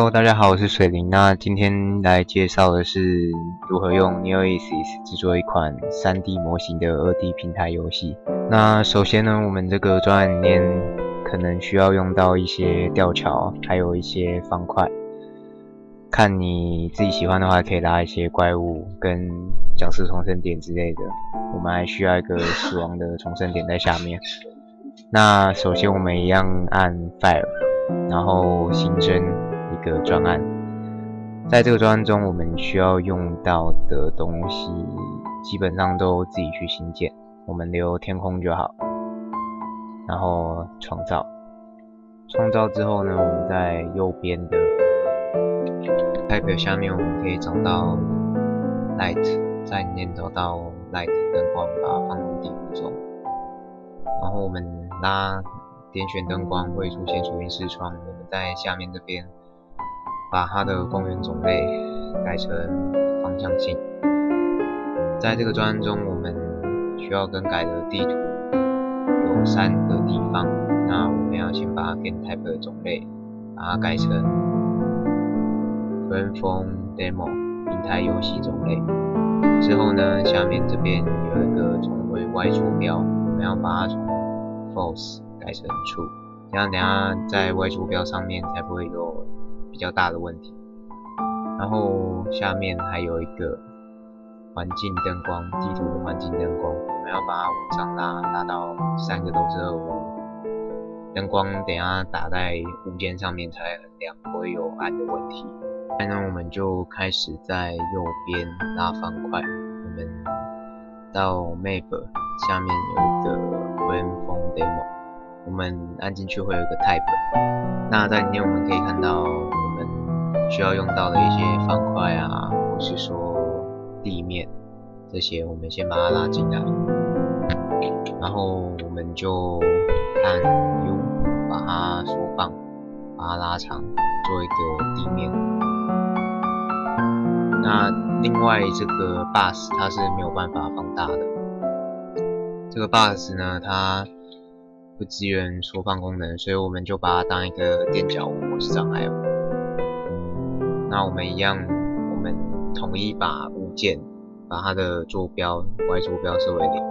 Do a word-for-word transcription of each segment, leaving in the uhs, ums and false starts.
Hello， 大家好，我是水灵。那今天来介绍的是如何用 Neoasis 制作一款 三 D 模型的 二 D 平台游戏。那首先呢，我们这个专案里面可能需要用到一些吊桥，还有一些方块。看你自己喜欢的话，可以拉一些怪物跟角色重生点之类的。我们还需要一个死亡的重生点在下面。那首先我们一样按 File， 然后新增一个专案。在这个专案中，我们需要用到的东西基本上都自己去新建，我们留天空就好。然后创造，创造之后呢，我们在右边的 Type 下面，我们可以找到 Light， 在里面找到 Light 灯光，把它放入地图中。然后我们拉点选灯光会出现属性视窗，我们在下面这边把它的光源种类改成方向性。在这个专案中，我们需要更改的地图有三个地方，那我们要先把 Game Type 的种类把它改成 Platform Demo 平台游戏种类。之后呢，下面这边有一个重回 Y 坐标，我们要把它从 False 改成 True， 这样等下在 Y 坐标上面才不会有比较大的问题。然后下面还有一个环境灯光，地图的环境灯光，我们要把它往上拉，拉到三个都是二五。灯光等下打在物件上面才很亮，不会有暗的问题。现在呢，我们就开始在右边拉方块，我们到 Map 下面有一个 Platform Demo， 我们按进去会有一个 Type， 那在里面我们可以看到我们需要用到的一些方块啊，或是说地面这些，我们先把它拉进来，然后我们就按 U 把它缩放，把它拉长，做一个地面。那另外这个 Bus 它是没有办法放大的，这个 Bus 呢它不支援缩放功能，所以我们就把它当一个垫脚物或是障碍物。那我们一样，我们统一把物件把它的坐标 Y 坐标设为零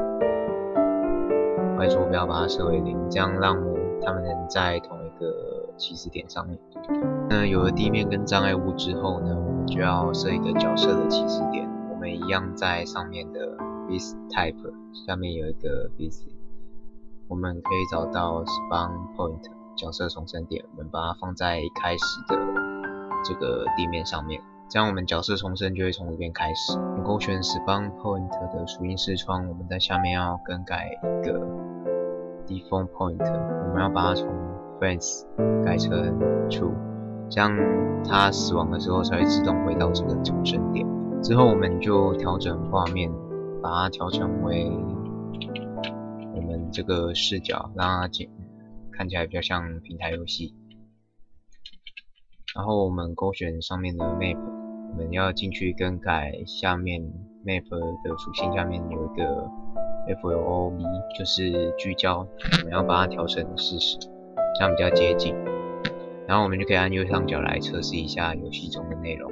，Y 坐标把它设为零，这样让我它们能在同一个起始点上面。那有了地面跟障碍物之后呢，我们就要设一个角色的起始点。我们一样在上面的 Vis Type 下面有一个 Vis， 我们可以找到 Spawn Point 角色重生点，我们把它放在一开始的这个地面上面。这样我们角色重生就会从这边开始。我们勾选 Spawn Point 的属性视窗，我们在下面要更改一个 Default Point， 我们要把它从 Friends 改成 True， 这样它死亡的时候才会自动回到这个重生点。之后我们就调整画面，把它调成为我们这个视角，让它看起来比较像平台游戏。然后我们勾选上面的 Map， 我们要进去更改下面 Map 的属性，下面有一个 F L O V， 就是聚焦，我们要把它调成四十，这样比较接近。然后我们就可以按右上角来测试一下游戏中的内容。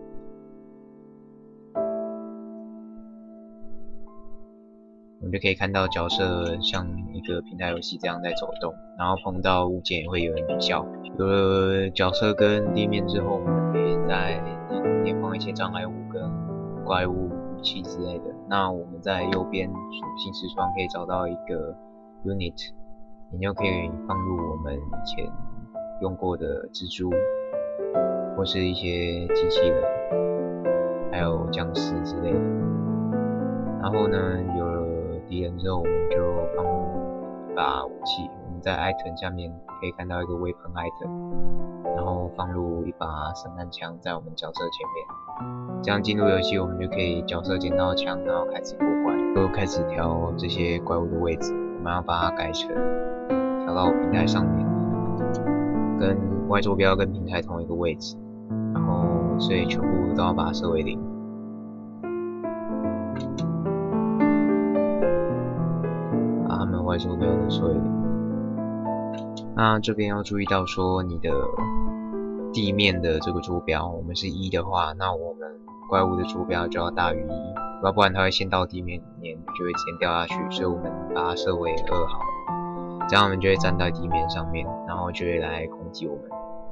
我们就可以看到角色像一个平台游戏这样在走动，然后碰到物件也会有人比较。有了角色跟地面之后，我们可以在地图里面放一些障碍物跟怪物武器之类的。那我们在右边属性视窗可以找到一个 Unit， 你就可以放入我们以前用过的蜘蛛，或是一些机器人，还有僵尸之类的。然后呢，有了敌人之后，我们就放入一把武器。我们在 Item 下面可以看到一个 Weapon Item， 然后放入一把散弹枪在我们角色前面。这样进入游戏，我们就可以角色捡到枪，然后开始过关，就开始调这些怪物的位置。我们要把它改成调到平台上面，跟 Y 坐标跟平台同一个位置。然后所以全部都要把它设为零。Y 坐标的设为零。那这边要注意到说，你的地面的这个坐标，我们是一的话，那我们怪物的坐标就要大于一，要不然它会陷到地面里面，就会直接掉下去。所以我们把它设为二好了，这样我们就会站在地面上面，然后就会来攻击我们。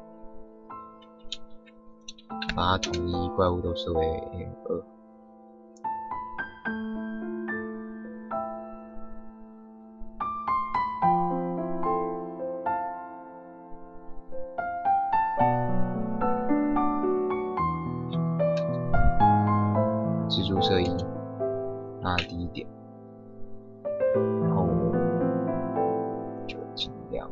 把它统一怪物都设为二。蜘蛛射一，那第一点，然后就尽量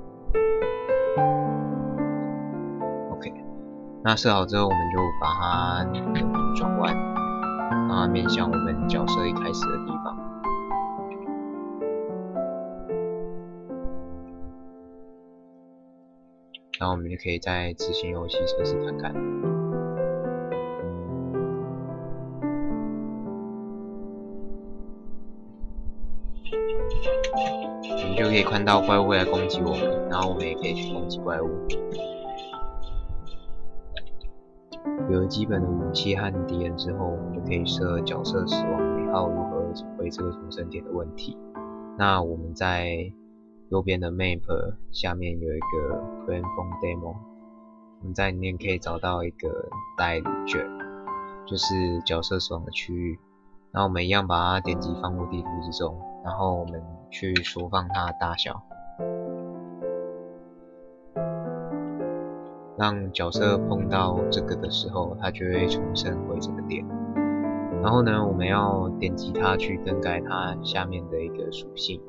OK。那设好之后，我们就把它转弯，让它面向我们角色一开始的地方。然后我们就可以在执行游戏测试看看。我们就可以看到怪物会来攻击我们，然后我们也可以去攻击怪物。有了基本的武器和敌人之后，我们就可以设角色死亡序号如何回这个重生点的问题。那我们在右边的 Map 下面有一个 Plan from Demo， 我们在里面可以找到一个代理卷，就是角色死亡的区域。那我们一样把它点击放入地图之中，然后我们去缩放它的大小，让角色碰到这个的时候，它就会重生回这个点。然后呢，我们要点击它去更改它下面的一个属性。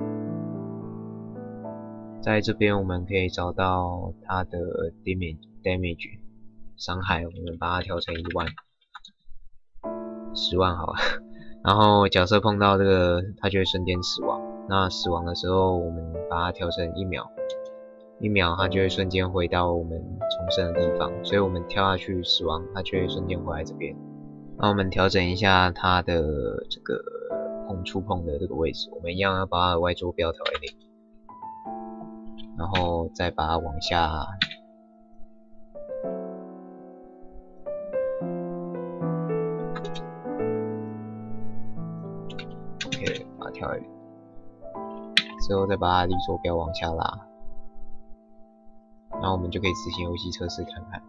在这边我们可以找到它的 damage damage 伤害，我们把它调成一万，十万好了。然后角色碰到这个，它就会瞬间死亡。那死亡的时候，我们把它调成一秒，一秒它就会瞬间回到我们重生的地方。所以我们跳下去死亡，它就会瞬间回来这边。那我们调整一下它的这个碰触碰的这个位置，我们一样要把它的 Y 坐标调为零，然后再把它往下。把它调为零，之后再把它的坐标往下拉，然后我们就可以执行游戏测试看看。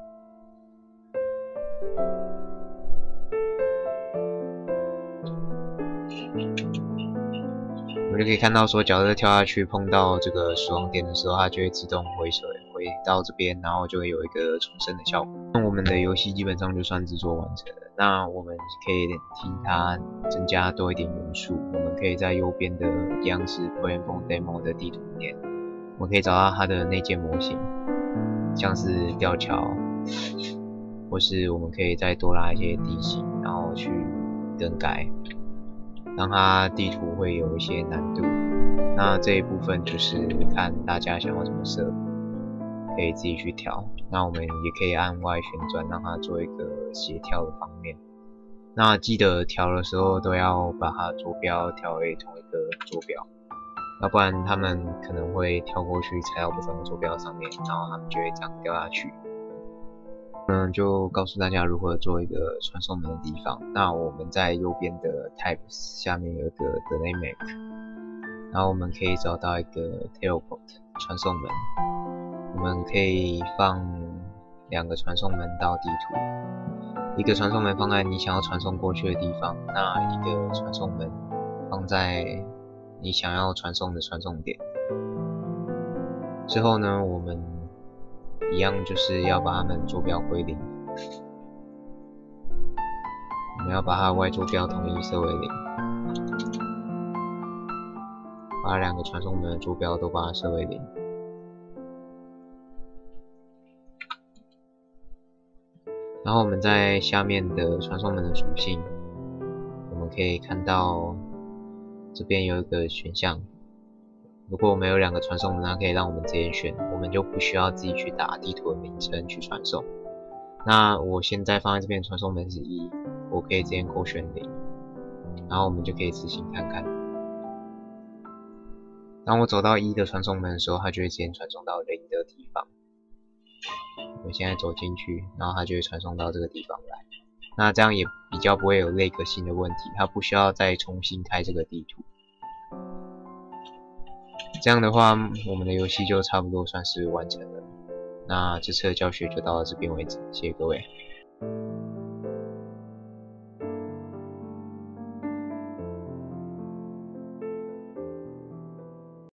我们就可以看到说，角色跳下去碰到这个死亡点的时候，它就会自动回水回到这边，然后就会有一个重生的效果。那我们的游戏基本上就算制作完成了。那我们可以替它增加多一点元素，我们可以在右边的一样是 Plan from Demo 的地图里面，我们可以找到它的内建模型，像是吊桥，或是我们可以再多拉一些地形，然后去更改，让它地图会有一些难度。那这一部分就是看大家想要怎么设，可以自己去调。那我们也可以按 Y 旋转，让它做一个协调的方面。那记得调的时候都要把它坐标调为同一个坐标，要不然他们可能会跳过去踩到不同的坐标上面，然后他们就会这样掉下去。嗯，就告诉大家如何做一个传送门的地方。那我们在右边的 Types 下面有一个 Dynamic， 然后我们可以找到一个 Teleport 传送门。我们可以放两个传送门到地图，一个传送门放在你想要传送过去的地方，那一个传送门放在你想要传送的传送点。之后呢，我们一样就是要把它们坐标归零，我们要把它 Y 坐标统一设为零，把两个传送门的坐标都把它设为零。然后我们在下面的传送门的属性，我们可以看到这边有一个选项，如果我们有两个传送门，它可以让我们直接选，我们就不需要自己去打地图的名称去传送。那我现在放在这边的传送门是一，我可以直接勾选零，然后我们就可以执行看看。当我走到一的传送门的时候，它就会直接传送到零的地方。 我们现在走进去，然后它就会传送到这个地方来。那这样也比较不会有 lag 性的问题，它不需要再重新开这个地图。这样的话，我们的游戏就差不多算是完成了。那这次的教学就到这边为止，谢谢各位。